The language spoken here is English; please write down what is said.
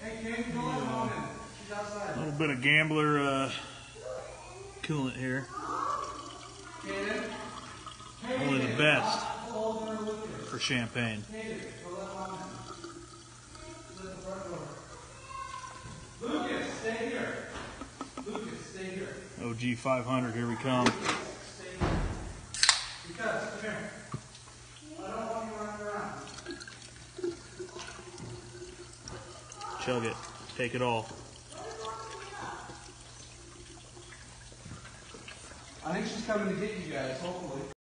A little bit of Gambler coolant here. Only the best for Sham-pain. Lucas, stay here. Lucas, stay here. OG500, here we come. Stay here. Because, come here. I don't want you running around. Chug it. Take it all. I think she's coming to get you guys, hopefully.